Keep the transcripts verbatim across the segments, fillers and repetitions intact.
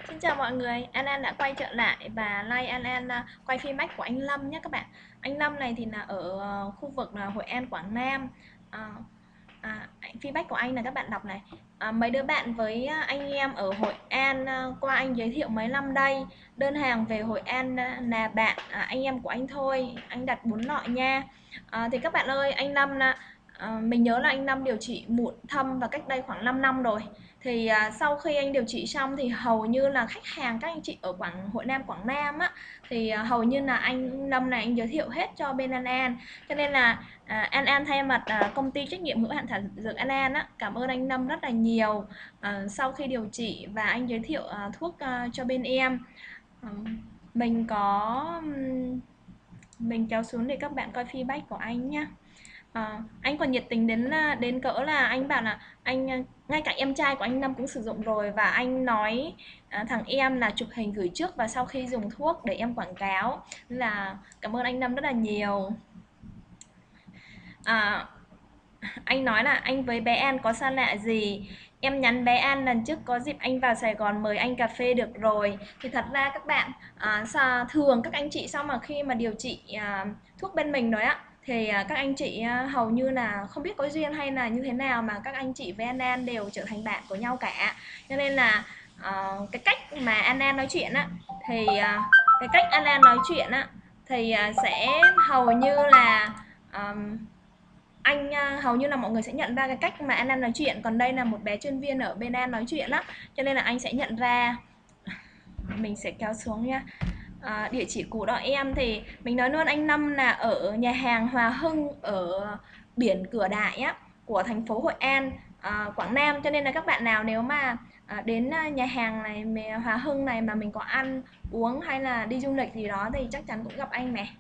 Xin chào mọi người, An An đã quay trở lại và like An An à, quay feedback của anh Lâm nhé các bạn. Anh Lâm này thì là ở ờ, khu vực là Hội An, Quảng Nam. À, à, feedback của anh là các bạn đọc này. À, mấy đứa bạn với à, anh em ở Hội An à, qua anh giới thiệu mấy năm đây. Đơn hàng về Hội An à, là bạn à, anh em của anh thôi, anh đặt bốn lọ nha. À, thì các bạn ơi, anh Lâm là à, mình nhớ là anh Lâm điều trị mụn thâm và cách đây khoảng 5 năm rồi. Thì à, sau khi anh điều trị xong thì hầu như là khách hàng các anh chị ở Quảng Hội Nam Quảng Nam á thì à, hầu như là anh Lâm này anh giới thiệu hết cho bên An An, cho nên là à, An An thay mặt à, công ty trách nhiệm hữu hạn thảo dược An An á cảm ơn anh Lâm rất là nhiều. À, sau khi điều trị và anh giới thiệu à, thuốc à, cho bên em. À, mình có mình kéo xuống để các bạn coi feedback của anh nhé. À, anh còn nhiệt tình đến à, đến cỡ là anh bảo là anh à, ngay cả em trai của anh Lâm cũng sử dụng rồi, và anh nói à, thằng em là chụp hình gửi trước và sau khi dùng thuốc để em quảng cáo, nên là cảm ơn anh Lâm rất là nhiều. À, anh nói là anh với bé An có xa lạ gì, em nhắn bé An lần trước có dịp anh vào Sài Gòn mời anh cà phê được rồi. Thì thật ra các bạn à, thường các anh chị sau mà khi mà điều trị à, thuốc bên mình rồi á thì à, các anh chị à, hầu như là không biết có duyên hay là như thế nào mà các anh chị với An An đều trở thành bạn của nhau cả. Cho nên là à, cái cách mà An An nói chuyện á thì à, cái cách An An nói chuyện á thì à, sẽ hầu như là um, anh à, hầu như là mọi người sẽ nhận ra cái cách mà An An nói chuyện, còn đây là một bé chuyên viên ở bên An nói chuyện á, cho nên là anh sẽ nhận ra. Mình sẽ kéo xuống nha. À, địa chỉ của đội em thì mình nói luôn anh Năm là ở nhà hàng Hòa Hưng ở biển Cửa Đại á của thành phố Hội An, à, Quảng Nam, cho nên là các bạn nào nếu mà à, đến à, nhà hàng này Hòa Hưng này mà mình có ăn uống hay là đi du lịch gì đó thì chắc chắn cũng gặp anh này.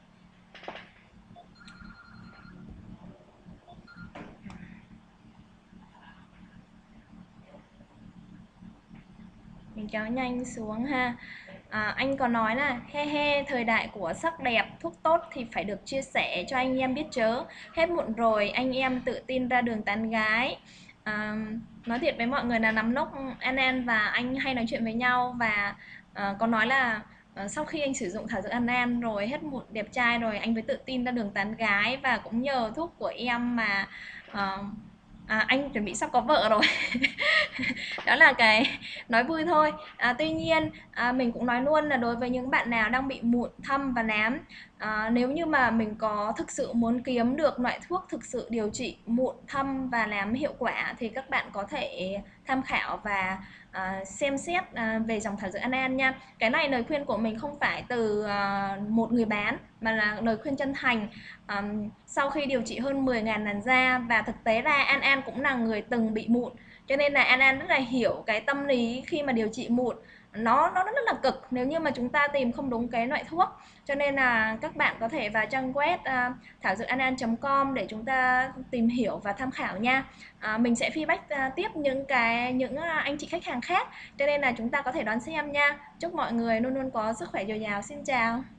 Mình kéo nhanh xuống ha. À, anh có nói là he he thời đại của sắc đẹp thuốc tốt thì phải được chia sẻ cho anh em biết chớ, hết muộn rồi anh em tự tin ra đường tán gái. À, nói thiệt với mọi người là nắm lúc An An và anh hay nói chuyện với nhau, và à, có nói là à, sau khi anh sử dụng thảo dược An An rồi hết mụn đẹp trai rồi anh mới tự tin ra đường tán gái, và cũng nhờ thuốc của em mà à, à, anh chuẩn bị sắp có vợ rồi. Đó là cái nói vui thôi. À, tuy nhiên à, mình cũng nói luôn là đối với những bạn nào đang bị mụn thâm và nám, à, nếu như mà mình có thực sự muốn kiếm được loại thuốc thực sự điều trị mụn thâm và nám hiệu quả thì các bạn có thể tham khảo và à, xem xét à, về dòng thảo dược An An nha. Cái này lời khuyên của mình không phải từ à, một người bán mà là lời khuyên chân thành. À, sau khi điều trị hơn mười nghìn làn da, và thực tế ra An An cũng là người từng bị mụn, cho nên là An An rất là hiểu cái tâm lý khi mà điều trị mụn, nó nó rất là cực nếu như mà chúng ta tìm không đúng cái loại thuốc. Cho nên là các bạn có thể vào trang web uh, thảo dược an an chấm com để chúng ta tìm hiểu và tham khảo nha. À, mình sẽ feedback uh, tiếp những cái những uh, anh chị khách hàng khác, cho nên là chúng ta có thể đón xem nha. Chúc mọi người luôn luôn có sức khỏe dồi dào. Xin chào.